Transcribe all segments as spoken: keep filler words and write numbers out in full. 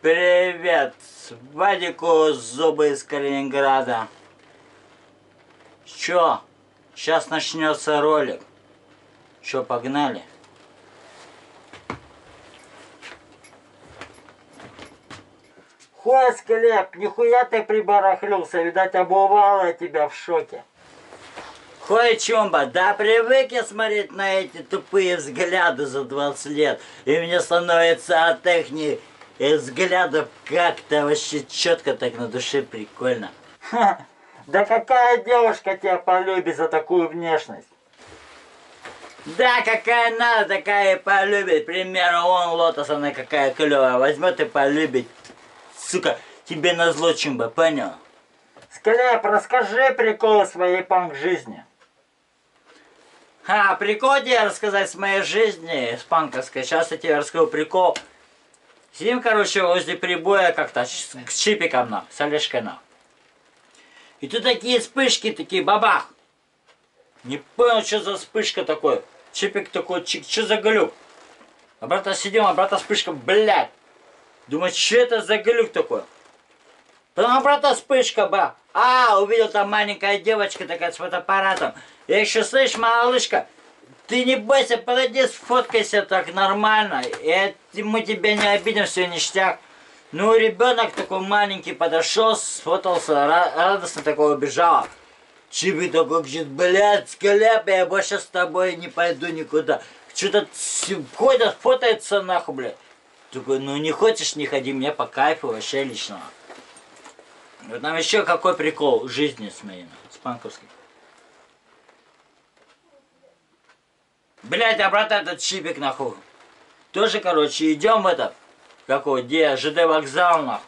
Привет, Вадику зубы из Калининграда. Чё? Сейчас начнется ролик. Чё, погнали? Хуй, Склеп, нихуя ты прибарахлился, видать, обувала тебя в шоке. Хуй, Чумба, да привык я смотреть на эти тупые взгляды за двадцать лет. И мне становится от их взглядов как-то вообще четко так на душе прикольно. Ха, да какая девушка тебя полюбит за такую внешность? Да, какая надо, такая и полюбит. К примеру, вон Лотос, она какая клевая. Возьмет и полюбит. Сука, тебе назло, Чумба, понял? Склеп, расскажи приколы своей панк-жизни. А, прикол тебе рассказать с моей жизни, с панковской. Сейчас я тебе расскажу прикол. Сидим, короче, возле прибоя как-то, с чипиком, на, с Олежкой, на. И тут такие вспышки, такие бабах. Не понял, что за вспышка такой. Чипик такой, чик, что за глюк? А брата сидим, а брата вспышка, блядь. Думаю, что это за глюк такой? Потом обратно вспышка, ба. А, увидел там маленькая девочка такая с фотоаппаратом. Я еще, слышь, малышка, ты не бойся, подойди, сфоткайся так нормально. И мы тебя не обидим, все ништяк. Ну, ребенок такой маленький подошел, сфотался, радостно такого убежала. Чиби такой говорит, блядь, Склеп, я больше с тобой не пойду никуда. Что-то ходят, фотается нахуй, блядь. Такой, ну не хочешь, не ходи, мне по кайфу вообще личного. Вот там еще какой прикол жизни с моей, с панковской. Блять, а брат этот чипик нахуй. Тоже, короче, идем в это, какой, где, ЖД вокзал нахуй.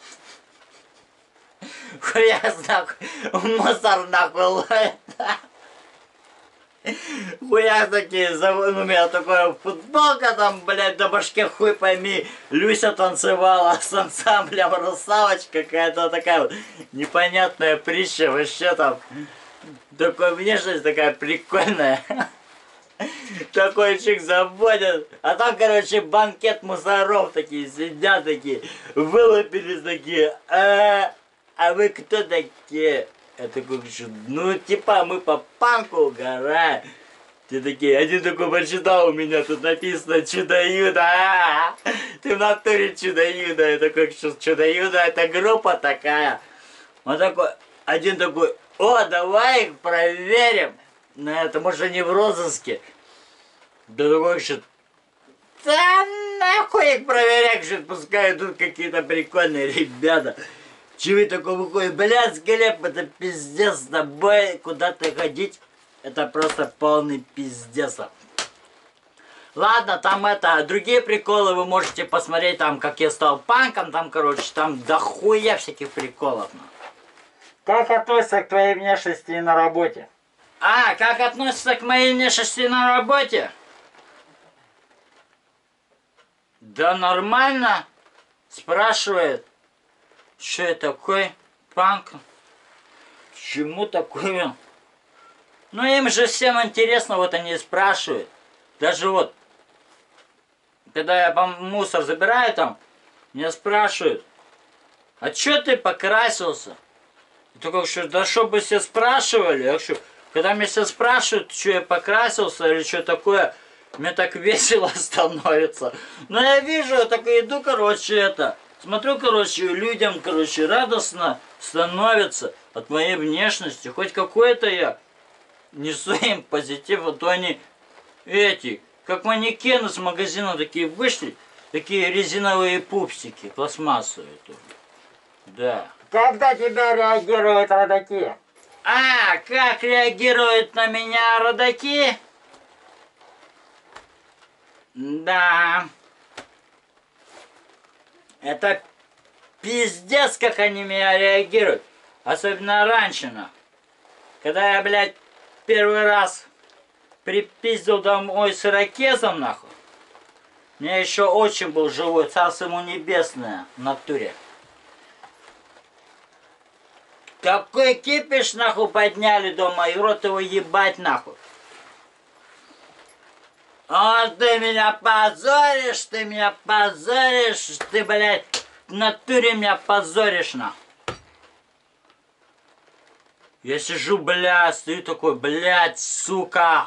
Хуяс нахуй, мусор нахуй ловит. Хуяс такие, ну, у меня такая футболка там, блядь, на башке хуй пойми. Люся танцевала с ансамблем «Русалочка», какая-то такая вот непонятная притча, вообще там. Такая внешность такая прикольная. Такой чик заводят. А там, короче, банкет мусоров такие сидят, такие, вылупились такие. А, а вы кто такие? Я такой, ну типа мы по панку угораем. Те такие, один такой прочитал, у меня тут написано Чудо-Юдо. А -а -а. Ты в натуре Чудо-Юдо. Я такой, что Чудо-Юдо это группа такая. Он такой, один такой, о, давай их проверим. На это, может они в розыске. Да такой, что да нахуй их проверять, что пускай идут какие-то прикольные ребята. Чего такой выходит, блядь, Склеп, это пиздец, с тобой куда-то ходить, это просто полный пиздец. Ладно, там это, другие приколы вы можете посмотреть, там, как я стал панком, там, короче, там дохуя всяких приколов. Как относишься к твоей внешности на работе? А, как относится к моей внешности на работе? Да нормально, спрашивает. Что это такое? Панк? Чему такое? Ну им же всем интересно, вот они спрашивают. Даже вот, когда я мусор забираю там, меня спрашивают, а чё ты покрасился? И только что, да чтобы все спрашивали, я что, когда меня все спрашивают, что я покрасился или что такое, мне так весело становится. Но я вижу, я так и иду, короче, это... Смотрю, короче, людям, короче, радостно становится от моей внешности. Хоть какой-то я несу им позитив, а то они эти, как манекены с магазина такие вышли, такие резиновые пупсики, пластмассовые тоже. Да. Как на тебя реагируют родаки? А, как реагируют на меня родаки? Да. Это пиздец, как они меня реагируют. Особенно раньше, нахуй. Когда я, блядь, первый раз припиздил домой с ирокезом, нахуй. У меня еще отчим был живой, царство ему небесное, в натуре. Какой кипиш, нахуй, подняли дома, и рот его ебать, нахуй. А ты меня позоришь, ты меня позоришь, ты, блядь, в натуре меня позоришь, на. Я сижу, блядь, стою такой, блядь, сука.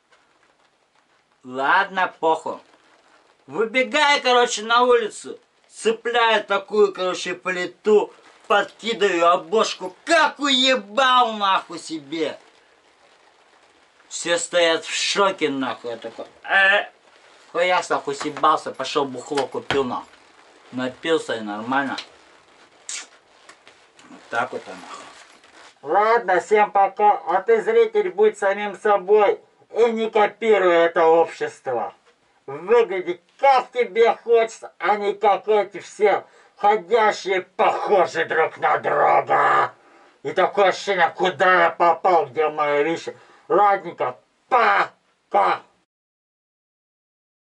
Ладно, похуй. Выбегай, короче, на улицу. Цепляю такую, короче, плиту. Подкидываю обошку. Как уебал, нахуй, себе. Все стоят в шоке, нахуй. Я такой, э, хуяс, нахуй, съебался. Пошел бухло купил, нахуй. Напился и нормально. Вот так вот, нахуй. Ладно, всем пока. А ты, зритель, будь самим собой и не копируй это общество. Выглядеть как тебе хочется, а не как эти все ходящие похожи друг на друга. И такое ощущение, куда я попал, где мои вещи. Ладненько, пока.